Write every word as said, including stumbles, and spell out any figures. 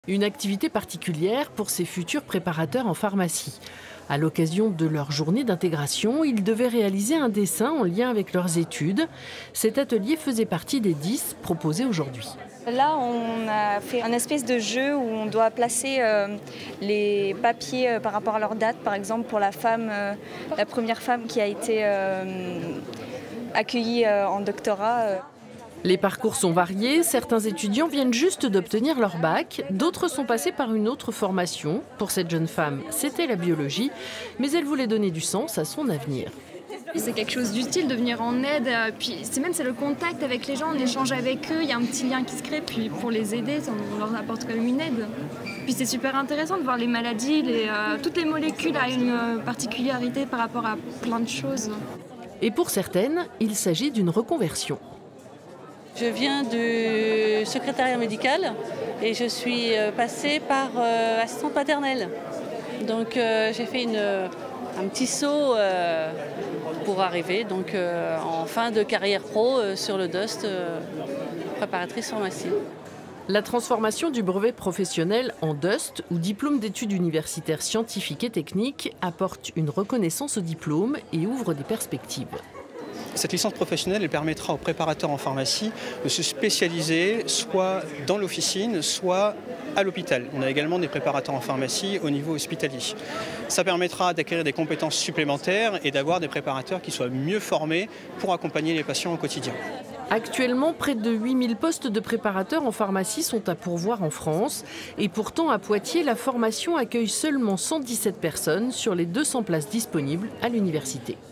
Une activité particulière pour ces futurs préparateurs en pharmacie. À l'occasion de leur journée d'intégration, ils devaient réaliser un dessin en lien avec leurs études. Cet atelier faisait partie des dix proposés aujourd'hui. Là, on a fait un espèce de jeu où on doit placer euh, les papiers euh, par rapport à leur date. Par exemple, pour la femme, euh, la première femme qui a été euh, accueillie euh, en doctorat. Euh. Les parcours sont variés. Certains étudiants viennent juste d'obtenir leur bac. D'autres sont passés par une autre formation. Pour cette jeune femme, c'était la biologie. Mais elle voulait donner du sens à son avenir. C'est quelque chose d'utile de venir en aide, puis c'est même c'est le contact avec les gens, on échange avec eux, il y a un petit lien qui se crée, puis pour les aider, on leur apporte quand même une aide. Puis c'est super intéressant de voir les maladies, les, euh, toutes les molécules à une particularité par rapport à plein de choses. Et pour certaines, il s'agit d'une reconversion. Je viens du secrétariat médical et je suis passée par euh, assistante maternelle. Donc euh, j'ai fait une, un petit saut euh, pour arriver donc, euh, en fin de carrière pro euh, sur le DOST, euh, préparatrice pharmacie. La transformation du brevet professionnel en DOST, ou diplôme d'études universitaires scientifiques et techniques, apporte une reconnaissance au diplôme et ouvre des perspectives. Cette licence professionnelle elle permettra aux préparateurs en pharmacie de se spécialiser soit dans l'officine, soit à l'hôpital. On a également des préparateurs en pharmacie au niveau hospitalier. Ça permettra d'acquérir des compétences supplémentaires et d'avoir des préparateurs qui soient mieux formés pour accompagner les patients au quotidien. Actuellement, près de huit mille postes de préparateurs en pharmacie sont à pourvoir en France. Et pourtant, à Poitiers, la formation accueille seulement cent dix-sept personnes sur les deux cents places disponibles à l'université.